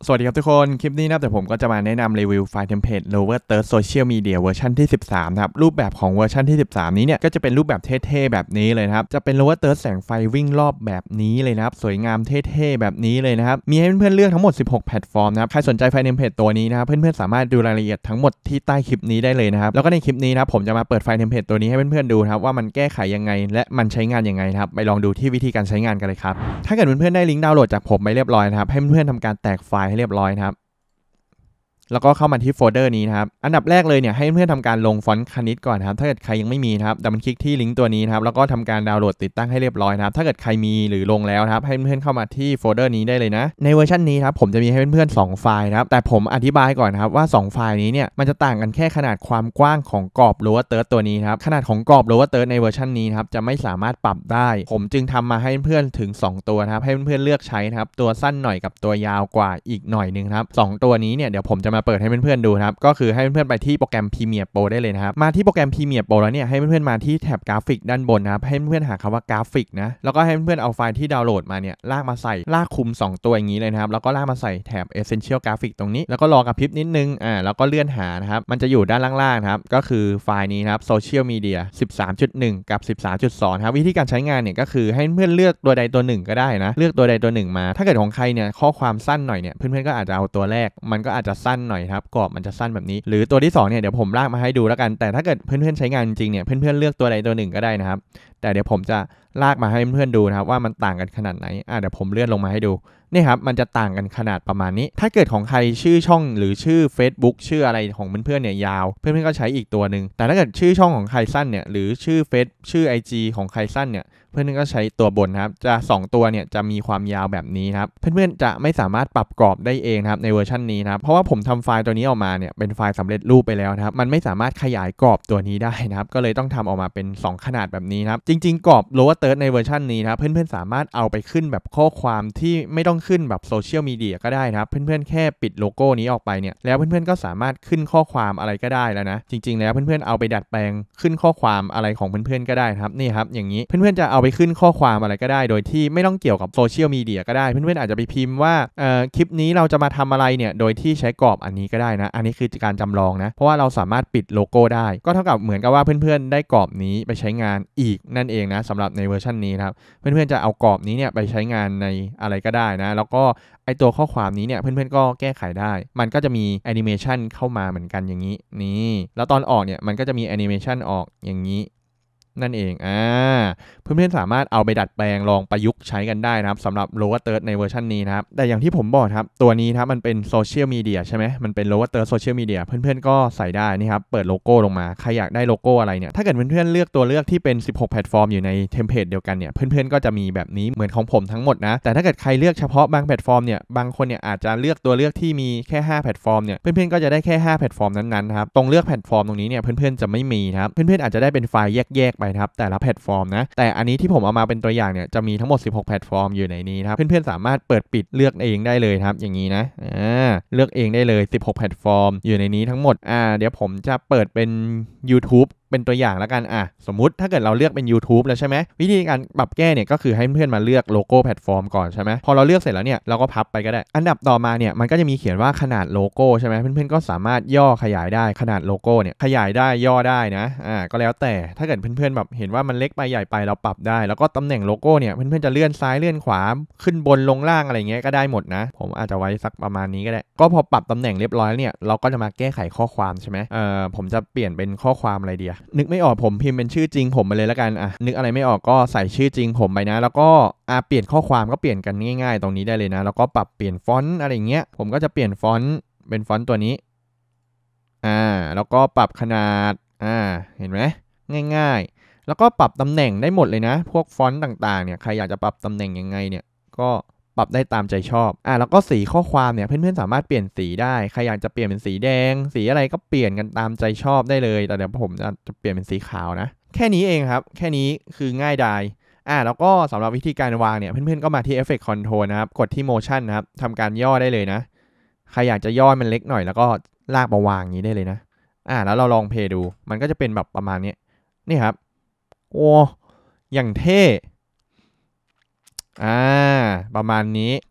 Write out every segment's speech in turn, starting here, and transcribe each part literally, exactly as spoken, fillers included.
สวัสดีครับทุกคนคลิปนี้นะแต่ผมก็จะมาแนะนำรีวิวไฟล์เทมเพลต Lower Third Social Media เวอร์ชันที่สิบสามนะครับรูปแบบของเวอร์ชันที่สิบสามนี้เนี่ยก็จะเป็นรูปแบบเท่ๆแบบนี้เลยนะครับจะเป็น Lower Third แสงไฟวิ่งรอบแบบนี้เลยนะครับสวยงามเท่ๆแบบนี้เลยนะครับมีให้เพื่อนๆเลือกทั้งหมดสิบหกแพลตฟอร์มนะครับใครสนใจไฟล์เทมเพลตตัวนี้นะครับเพื่อนๆสามารถดูรายละเอียดทั้งหมดที่ใต้คลิปนี้ได้เลยนะครับแล้วก็ในคลิปนี้นะครับผมจะมาเปิดไฟล์เทมเพลตตัวนี้ให้เพื่อนๆดูนะครับว่ามันแก้ไขยังไงและมันใช้งานยังไงนะครับไปลองดูที่วิธีการใช้งานกันเลยครับถ้าเกิดเพื่อนๆได้ลิงก์ดาวน์โหลดจากผมไปเรียบร้อยนะครับให้เพื่อนๆทำการแตกไฟล์ให้เรียบร้อยนะครับแล้วก็เข้ามาที่โฟลเดอร์นี้นะครับอันดับแรกเลยเนี่ยให้เพื่อนทำการลงฟอนต์คณิตก่อนนะครับถ้าเกิดใครยังไม่มีนะครับดับเบิลคลิกที่ลิงก์ตัวนี้นะครับแล้วก็ทำการดาวน์โหลดติดตั้งให้เรียบร้อยนะครับถ้าเกิดใครมีหรือลงแล้วนะครับให้เพื่อนเข้ามาที่โฟลเดอร์นี้ได้เลยนะในเวอร์ชันนี้ครับผมจะมีให้เพื่อนๆสองไฟล์นะครับแต่ผมอธิบายก่อนนะครับว่าสองไฟล์นี้เนี่ยมันจะต่างกันแค่ขนาดความกว้างของกรอบ lower third ตัวนี้ครับขนาดของกรอบ lower third ในเวอร์ชันนี้ครับจะไม่สามารถปรับได้ผมจึงทำมาให้เพื่อนถึงสองตัวนะครับให้เพื่อนๆเลือกใช้นะครับตัวสั้นหน่อยกับตัวยาวกว่าอีกหน่อยนึงครับสองตัวนี้เนี่ยเดี๋ยวผมจะมาเปิดให้เพื่อนๆดูครับก็คือให้เพื่อนๆไปที่โปรแกรม Premiere Pro ได้เลยนะครับมาที่โปรแกรม Premiere Pro แล้วเนี่ยให้เพื่อนๆมาที่แท็บกราฟิกด้านบนนะครับให้เพื่อนๆหาคำว่ากราฟิกนะแล้วก็ให้เพื่อนๆเอาไฟล์ที่ดาวน์โหลดมาเนี่ยลากมาใส่ลากคุมสองตัวอย่างนี้เลยนะครับแล้วก็ลากมาใส่แถบ Essential Graphic ตรงนี้แล้วก็รอกระพริบนิดนึงอ่าแล้วก็เลื่อนหานะครับมันจะอยู่ด้านล่างๆครับก็คือไฟล์นี้ครับ Social Media สิบสามจุดหนึ่ง กับ สิบสามจุดสอง ครับวิธีการใช้งานเนี่ยก็คือให้เพื่อนเลือกตัวใดตัวหนึ่งก็ได้นะเลือกตัวใดตัวหนึ่งมาถ้าเกิดของใครเนี่ยข้อความสั้นหน่อยเนี่ยเพื่อนๆก็อาจจะเอาตัวแรกมันก็อาจจะสั้นหน่อยครับกรอบมันจะสั้นแบบนี้หรือตัวที่สองเนี่ยเดี๋ยวผมลากมาให้ดูแล้วกันแต่ถ้าเกิดเพื่อนๆใช้งานจริงเนี่ยเพื่อนๆเลือกตัวใดตัวหนึ่งก็ได้นะครับแต่เดี๋ยวผมจะลากมาให้เพื่อนๆดูนะครับว่ามันต่างกันขนาดไหนอ่ะเดี๋ยวผมเลื่อนลงมาให้ดูนี่ครับมันจะต่างกันขนาดประมาณนี้ถ้าเกิดของใครชื่อช่องหรือชื่อ Facebook ชื่ออะไรของเพื่อนๆเนี่ยยาวเพื่อนๆก็ใช้อีกตัวหนึ่งแต่ถ้าเกิดชื่อช่องของใครสั้นเนี่ยหรือชื่อเฟซชื่อ ไอ จี ของใครสั้นเนี่ยเพื่อนๆก็ใช้ตัวบนครับจะสองตัวเนี่ยจะมีความยาวแบบนี้ครับเพื่อนๆจะไม่สามารถปรับกรอบได้เองครับในเวอร์ชันนี้นะครับเพราะว่าผมทำไฟล์ตัวนี้ออกมาเนี่ยเป็นไฟล์สำเร็จรูปไปแล้วนะครับมันไม่สามารถขยายกรอบตัวนี้ได้นะครับก็เลยต้องทำออกมาเป็นสองขนาดแบบนี้ครับจริงๆกรอบ lower third ในเวอร์ชันนี้นะครับเพื่อนๆสามารถเอาไปขึ้นแบบข้อความที่ไม่ต้องขึ้นแบบโซเชียลมีเดียก็ได้นะครับเพื่อนๆแค่ปิดโลโก้นี้ออกไปเนี่ยแล้วเพื่อนๆก็สามารถขึ้นข้อความอะไรก็ได้แล้วนะจริงๆแล้วเพื่อนๆเอาไปดัดแปลงขึ้นข้อความอะไรของเพื่อนๆก็ได้ครับนี่ครับอย่างนี้เพื่อนๆจะเอาไปขึ้นข้อความอะไรก็ได้โดยที่ไม่ต้องเกี่ยวกับโซเชียลมีเดียก็ได้เพื่อนๆอาจจะไปพิมพ์ว่าเอ่อคลิปนี้เราจะมาทำอะไรเนี่ยโดยที่ใช้กรอบอันนี้ก็ได้นะอันนี้คือการจำลองนะเพราะว่าเราสามารถปิดโลโก้ได้ก็เท่ากับเหมือนกับว่าเพื่อนๆได้กรอบนี้ไปใช้งานอีกนั่นเองนะสำหรับในเวอร์ชันนี้ครับเพื่อนๆจะเอากรอบนี้เนี่ยไปใช้งานในอะไรก็ได้นะแล้วก็ไอตัวข้อความนี้เนี่ยเพื่อนๆก็แก้ไขได้มันก็จะมีแอนิเมชันเข้ามาเหมือนกันอย่างนี้นี่แล้วตอนออกเนี่ยมันก็จะมีแอนิเมชันออกอย่างนี้นั่นเองอ่าเพื่อนๆสามารถเอาไปดัดแปลงลองประยุกต์ใช้กันได้นะครับสำหรับ lower third ในเวอร์ชันนี้นะครับแต่อย่างที่ผมบอกครับตัวนี้ครับมันเป็นโซเชียลมีเดียใช่ไหมมันเป็น lower third social media เพื่อนๆก็ใส่ได้นี่ครับเปิดโลโก้ลงมาใครอยากได้โลโก้อะไรเนี่ยถ้าเกิดเพื่อนๆเลือกตัวเลือกที่เป็นสิบหกแพลตฟอร์มอยู่ในเทมเพลตเดียวกันเนี่ยเพื่อนๆก็จะมีแบบนี้เหมือนของผมทั้งหมดนะแต่ถ้าเกิดใครเลือกเฉพาะบางแพลตฟอร์มเนี่ยบางคนเนี่ยอาจจะเลือกตัวเลือกที่มีแค่ห้าแพลตฟอร์มเนี่ยเพื่อนๆก็จะได้แค่ห้าแพลตฟอร์มนั้นๆครับตรงเลือกแพลตฟอร์มตรงนี้เนี่ยเพื่อนๆจะไม่มีครับเพื่อนๆอาจจะได้เป็นไฟล์แยกๆไปครับแต่ละแพลตฟอร์มนะแต่อันนี้ที่ผมเอามาเป็นตัวอย่างเนี่ยจะมีทั้งหมดสิบหกแพลตฟอร์มอยู่ในนี้ครับเพื่อนๆสามารถเปิดปิดเลือกเองได้เลยครับอย่างนี้นะอ่าเลือกเองได้เลยสิบหกแพลตฟอร์มอยู่ในนี้ทั้งหมดอ่าเดี๋ยวผมจะเปิดเป็น YouTube เป็นตัวอย่างแล้วกันอ่ะสมมุติถ้าเกิดเราเลือกเป็น YouTube แล้วใช่ไหมวิธีการปรับแก้เนี่ยก็คือให้เพื่อนมาเลือกโลโก้แพลตฟอร์มก่อนใช่ไหมพอเราเลือกเสร็จแล้วเนี่ยเราก็พับไปก็ได้อันดับต่อมาเนี่ยมันก็จะมีเขียนว่าขนาดโลโก้ใช่ไหมเพื่อนๆก็สามารถย่อขยายได้ขนาดโลโก้เนี่ยขยายได้ย่อได้นะอ่าก็แล้วแต่ถ้าเกิดเพื่อนๆแบบเห็นว่ามันเล็กไปใหญ่ไปเราปรับได้แล้วก็ตำแหน่งโลโก้เนี่ยเพื่อนๆจะเลื่อนซ้ายเลื่อนขวาขึ้นบนลงล่างอะไรเงี้ยก็ได้หมดนะผมอาจจะไว้สักประมาณนี้ก็ได้ก็พอปรับตำแหน่งเรียบร้อยเนี่ยเราก็จะมาแก้ไขข้อความใช่ไหมเอ่อผมจะเปลี่ยนเป็นข้อความอะไรดีนึกไม่ออกผมพิมพ์เป็นชื่อจริงผมไปเลยแล้วกันอ่ะนึกอะไรไม่ออกก็ใส่ชื่อจริงผมไปนะแล้วก็อ่ะเปลี่ยนข้อความก็เปลี่ยนกันง่ายๆตรงนี้ได้เลยนะแล้วก็ปรับเปลี่ยนฟอนต์อะไรเงี้ยผมก็จะเปลี่ยนฟอนต์เป็นฟอนต์ตัวนี้อ่าแล้วก็ปรับขนาดอ่าเห็นไหมง่ายๆแล้วก็ปรับตำแหน่งได้หมดเลยนะพวกฟอนต์ต่างๆเนี่ยใครอยากจะปรับตำแหน่งยังไงเนี่ยก็ปรับได้ตามใจชอบอ่าแล้วก็สีข้อความเนี่ยเพื่อนๆสามารถเปลี่ยนสีได้ใครอยากจะเปลี่ยนเป็นสีแดงสีอะไรก็เปลี่ยนกันตามใจชอบได้เลยแต่เดี๋ยวผมจะเปลี่ยนเป็นสีขาวนะแค่นี้เองครับแค่นี้คือง่ายดายอ่าแล้วก็สำหรับวิธีการวางเนี่ยเพื่อนๆก็มาที่ Effect Control นะครับกดที่ Motion นะครับทำการย่อได้เลยนะใครอยากจะย่อมันเล็กหน่อยแล้วก็ลากมาวางอย่างนี้ได้เลยนะอ่าแล้วเราลองเพลย์ดูมันก็จะเป็นแบบประมาณนี้นี่ครับโอ้อย่างเท่อ่าประมาณนี้แล้ว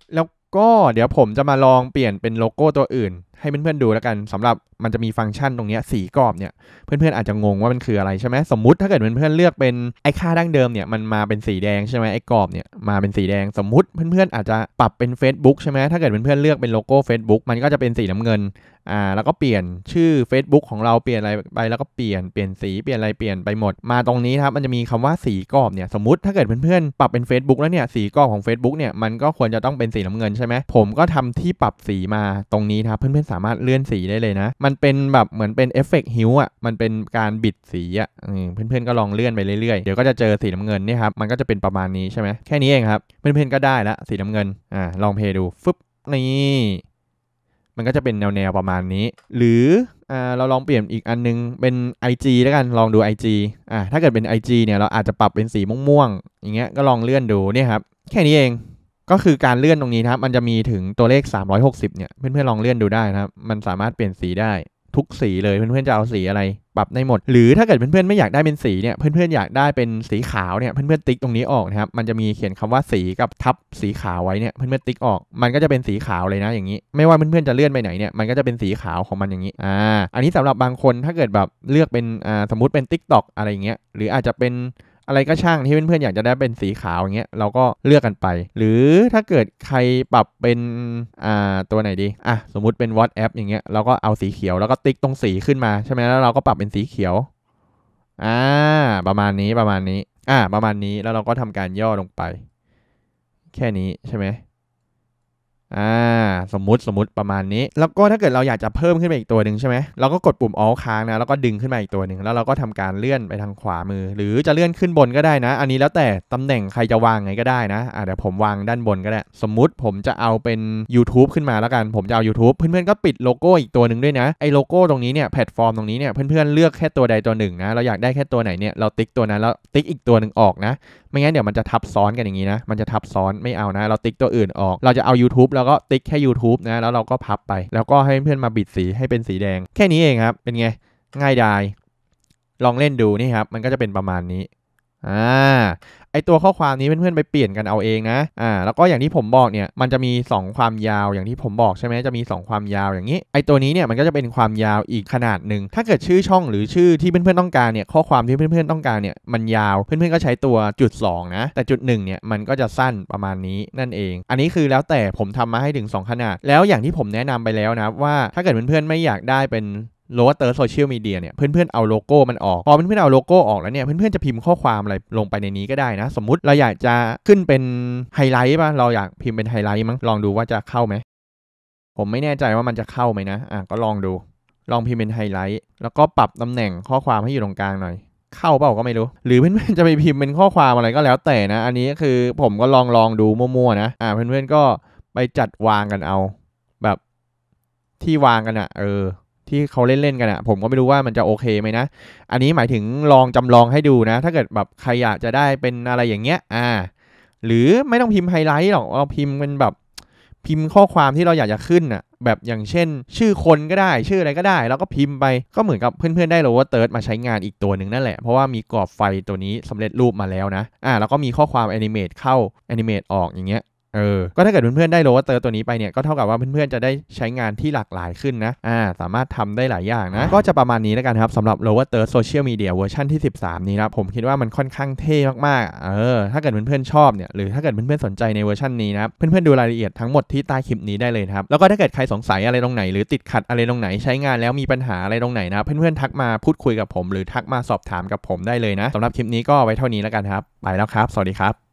ก็เดี๋ยวผมจะมาลองเปลี่ยนเป็นโลโก้ตัวอื่นให้เพื่อนๆดูแล้วกันสำหรับมันจะมีฟังก์ชันตรงนี้สีกรอบเนี่ยเพื่อนๆอาจจะงงว่ามันคืออะไรใช่ไหมสมมุติถ้าเกิดเพื่อนๆเลือกเป็นไอ้ค่าดั้งเดิมเนี่ยมันมาเป็นสีแดงใช่ไหมไอ้กรอบเนี่ยมาเป็นสีแดงสมมุติเพื่อนๆอาจจะปรับเป็น Facebook ใช่ไหมถ้าเกิดเพื่อนๆเลือกเป็นโลโก้ Facebook มันก็จะเป็นสีน้ำเงินอ่าแล้วก็เปลี่ยนชื่อ Facebook ของเราเปลี่ยนอะไรไปแล้วก็เปลี่ยนเปลี่ยนสีเปลี่ยนอะไรเปลี่ยนไปหมดมาตรงนี้ครับมันจะมีคำว่าสีกรอบเนี่ยสมมุติถ้าเกิดเพื่อนๆปรับเป็น Facebook แล้วเนี่ยสีกรอบของ Facebook เนี่ยมันก็ควรจะต้องเป็นสีน้ำเงินใช่ไหมผมก็ทำที่ปรับสีมาตรงนี้ครับเพื่อนๆสามารถเลื่อนสีได้เลยนะมันเป็นแบบเหมือนเป็นเอฟเฟกต์ฮิวอ่ะมันเป็นการบิดสีอ่ะเพื่อนๆก็ลองเลื่อนไปเรื่อยๆเดี๋ยวก็จะเจอสีน้ำเงินนี่ครับมันก็จะเป็นประมาณนี้ใช่ไหมแค่นี้เองครับเพื่อนๆก็ได้ละสีน้ำเงินอ่าลองเพลย์ดูฟึบนี่มันก็จะเป็นแนวๆประมาณนี้หรืออ่าเราลองเปลี่ยนอีกอันนึงเป็น ไอ จี แล้วกันลองดู ไอ จี อ่าถ้าเกิดเป็น ไอ จี เนี่ยเราอาจจะปรับเป็นสีม่วงๆอย่างเงี้ยก็ลองเลื่อนดูเนี่ยครับแค่นี้เองก็คือการเลื่อนตรงนี้ครับมันจะมีถึงตัวเลขสามร้อยหกสิบเนี่ยเพื่อนๆลองเลื่อนดูได้นะครับมันสามารถเปลี่ยนสีได้ทุกสีเลยเพื่อนๆจะเอาสีอะไรปรับได้หมดหรือถ้าเกิดเพื่อนๆไม่อยากได้เป็นสีเนี่ยเพื่อนๆอยากได้เป็นสีขาวเนี่ยเพื่อนๆติ๊กตรงนี้ออกนะครับมันจะมีเขียนคำว่าสีกับทับสีขาวไว้เนี่ยเพื่อนๆติ๊กออกมันก็จะเป็นสีขาวเลยนะอย่างนี้ไม่ว่าเพื่อนๆจะเลื่อนไปไหนเนี่ยมันก็จะเป็นสีขาวของมันอย่างนี้อ่าอันนี้สำหรับบางคนถ้าเกิดแบบเลือกเป็นอ่าสมมุติเป็น TikTok อะไรอย่างเงี้ยหรืออาจจะเป็นอะไรก็ช่างที่เพื่อนๆอยากจะได้เป็นสีขาวอย่างเงี้ยเราก็เลือกกันไปหรือถ้าเกิดใครปรับเป็นอ่าตัวไหนดีอ่ะสมมุติเป็น WhatsApp อย่างเงี้ยเราก็เอาสีเขียวแล้วก็ติ๊กตรงสีขึ้นมาใช่ไหมแล้วเราก็ปรับเป็นสีเขียวอ่าประมาณนี้ประมาณนี้อ่าประมาณนี้แล้วเราก็ทำการย่อลงไปแค่นี้ใช่ไหมอ่าสมมุติสมมุติประมาณนี้แล้วก็ถ้าเกิดเราอยากจะเพิ่มขึ้นไปอีกตัวหนึ่งใช่ไหมเราก็กดปุ่ม Alt ค้างนะแล้วก็ดึงขึ้นมาอีกตัวหนึ่งแล้วเราก็ทำการเลื่อนไปทางขวามือหรือจะเลื่อนขึ้นบนก็ได้นะอันนี้แล้วแต่ตำแหน่งใครจะวางไงก็ได้นะอ่าเดี๋ยวผมวางด้านบนก็ได้สมมุติผมจะเอาเป็น YouTube ขึ้นมาแล้วกันผมจะเอา YouTube เพื่อนๆก็ปิดโลโก้อีกตัวหนึ่งด้วยนะไอ้โลโก้ตรงนี้เนี่ยแพลตฟอร์มตรงนี้เนี่ยเพื่อนๆเลือกแค่ตัวใดตัวหนึ่งนะเราอยากได้แค่ตัวไหนเนี่ยเราติ๊กตัวนั้นแล้วติ๊กอีกตัวหนึ่งออกนะไม่งั้นเดี๋ยวมันจะทับซ้อนกันอย่างนี้นะมันจะทับซ้อนไม่เอานะเราติ๊กตัวอื่นออกเราจะเอา YouTube แล้วก็ติ๊กแค่ YouTube นะแล้วเราก็พับไปแล้วก็ให้เพื่อนมาบิดสีให้เป็นสีแดงแค่นี้เองครับเป็นไงง่ายดายลองเล่นดูนี่ครับมันก็จะเป็นประมาณนี้อ่าไอตัวข้อความนี้เพื่อนๆไปเปลี่ยนกันเอาเองนะอ่าแล้วก็อย่างที่ผมบอกเนี่ยมันจะมีสองความยาวอย่างที่ผมบอกใช่ไหมจะมีสองความยาวอย่างนี้ไอตัวนี้เนี่ยมันก็จะเป็นความยาวอีกขนาดหนึ่งถ้าเกิดชื่อช่องหรือชื่อที่เพื่อนๆต้องการเนี่ยข้อความที่เพื่อนๆต้องการเนี่ยมันยาวเพื่อนๆก็ใช้ตัวจุดสองนะแต่จุดหนึ่งเนี่ยมันก็จะสั้นประมาณนี้นั่นเองอันนี้คือแล้วแต่ผมทำมาให้ถึงสองขนาดแล้วอย่างที่ผมแนะนำไปแล้วนะว่าถ้าเกิดเพื่อนๆไม่อยากได้เป็นLower Third Social Media เนี่ยเพื่อนๆเอาโลโก้มันออกพอเพื่อนๆเอาโลโก้ออกแล้วเนี่ยเพื่อนๆจะพิมพ์ข้อความอะไรลงไปในนี้ก็ได้นะสมมุติเราอยากจะขึ้นเป็นไฮไลท์ป่ะเราอยากพิมพ์เป็นไฮไลท์มั้งลองดูว่าจะเข้าไหมผมไม่แน่ใจว่ามันจะเข้าไหมนะอ่ะก็ลองดูลองพิมพ์เป็นไฮไลท์แล้วก็ปรับตำแหน่งข้อความให้อยู่ตรงกลางหน่อยเข้าเปล่าก็ไม่รู้หรือเพื่อนๆจะไปพิมพ์เป็นข้อความอะไรก็แล้วแต่นะอันนี้คือผมก็ลองลองดูมั่วๆนะอ่ะเพื่อนๆก็ไปจัดวางกันเอาแบบที่วางกันอ่ะเออที่เขาเล่นๆกันอ่ะผมก็ไม่รู้ว่ามันจะโอเคไหมนะอันนี้หมายถึงลองจำลองให้ดูนะถ้าเกิดแบบใครอยากจะได้เป็นอะไรอย่างเงี้ยอ่าหรือไม่ต้องพิมพ์ไฮไลท์หรอกเราพิมพ์เป็นแบบพิมพ์ข้อความที่เราอยากจะขึ้นอ่ะแบบอย่างเช่นชื่อคนก็ได้ชื่ออะไรก็ได้แล้วก็พิมพ์ไปก็เหมือนกับเพื่อนๆได้ Lower Third มาใช้งานอีกตัวหนึ่งนั่นแหละเพราะว่ามีกรอบไฟตัวนี้สำเร็จรูปมาแล้วนะอ่าแล้วก็มีข้อความ Animate เข้า Animate ออกอย่างเงี้ยเออก็ถ้าเกิดเพื่อนๆได้ Lower Third ตัวนี้ไปเนี่ยก็เท่ากับว่าเพื่อนๆจะได้ใช้งานที่หลากหลายขึ้นนะอ่าสามารถทำได้หลายอย่างนะก็จะประมาณนี้แล้วกันครับสำหรับ Lower Third Social Media เวอร์ชันที่สิบสามนี้นะผมคิดว่ามันค่อนข้างเท่มากๆเออถ้าเกิดเพื่อนๆชอบเนี่ยหรือถ้าเกิดเพื่อนๆสนใจในเวอร์ชันนี้นะครับเพื่อนๆดูรายละเอียดทั้งหมดที่ใต้คลิปนี้ได้เลยครับแล้วก็ถ้าเกิดใครสงสัยอะไรตรงไหนหรือติดขัดอะไรตรงไหนใช้งานแล้วมีปัญหาอะไรตรงไหนนะเพื่อนๆทักมาพูดคุยกับผมหรือทักมาสอบถามกับผมได้เลยนะสำหรับคลิปนี้ก็ไว้เท่านี้แล้วกันครับไปแล้วครับสวัสดีครับ